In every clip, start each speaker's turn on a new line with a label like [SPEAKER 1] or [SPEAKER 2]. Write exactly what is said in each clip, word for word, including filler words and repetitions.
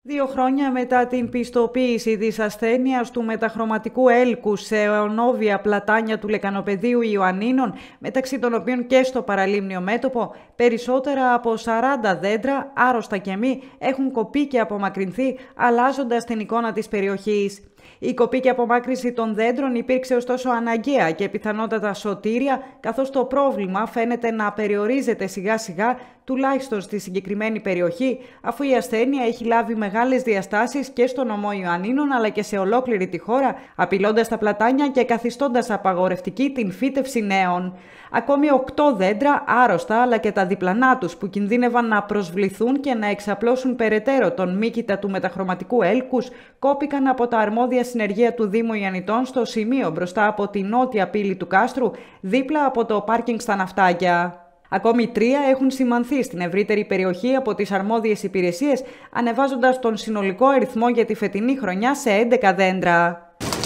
[SPEAKER 1] Δύο χρόνια μετά την πιστοποίηση της ασθένειας του μεταχρωματικού έλκους σε αιωνόβια πλατάνια του λεκανοπεδίου Ιωαννίνων, μεταξύ των οποίων και στο παραλίμνιο μέτωπο, περισσότερα από σαράντα δέντρα, άρρωστα και μη, έχουν κοπεί και απομακρυνθεί, αλλάζοντας την εικόνα της περιοχής. Η κοπή και απομάκρυνση των δέντρων υπήρξε ωστόσο αναγκαία και πιθανότατα σωτήρια, καθώς το πρόβλημα φαίνεται να περιορίζεται σιγά σιγά, τουλάχιστον στη συγκεκριμένη περιοχή, αφού η ασθένεια έχει λάβει μεγάλες διαστάσεις και στο νομό Ιωαννίνων αλλά και σε ολόκληρη τη χώρα, απειλώντας τα πλατάνια και καθιστώντας απαγορευτική την φύτευση νέων. Ακόμη οκτώ δέντρα άρρωστα αλλά και τα διπλανά τους που κινδύνευαν να προσβληθούν και να εξαπλώσουν περαιτέρω τον μύκητα του μεταχρωματικού έλκους κόπηκαν από τα αρμόδια συνεργεία του Δήμου Ιαννητών στο σημείο μπροστά από τη νότια πύλη του κάστρου, δίπλα από το πάρκινγκ στα ναυτάκια. Ακόμη τρία έχουν σημανθεί στην ευρύτερη περιοχή από τις αρμόδιες υπηρεσίες, ανεβάζοντας τον συνολικό αριθμό για τη φετινή χρονιά σε έντεκα δέντρα.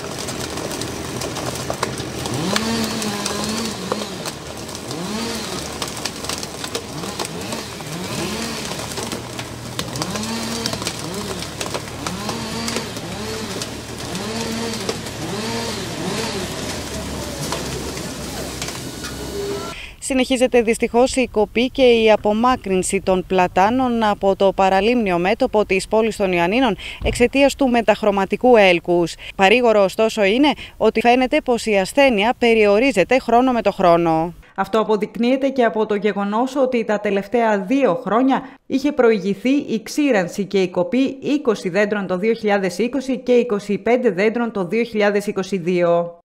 [SPEAKER 1] Συνεχίζεται δυστυχώς η κοπή και η απομάκρυνση των πλατάνων από το παραλίμνιο μέτωπο της πόλης των Ιωαννίνων εξαιτίας του μεταχρωματικού έλκους. Παρήγορο ωστόσο είναι ότι φαίνεται πως η ασθένεια περιορίζεται χρόνο με το χρόνο. Αυτό αποδεικνύεται και από το γεγονός ότι τα τελευταία δύο χρόνια είχε προηγηθεί η ξύρανση και η κοπή είκοσι δέντρων το δύο χιλιάδες είκοσι και είκοσι πέντε δέντρων το δύο χιλιάδες είκοσι δύο.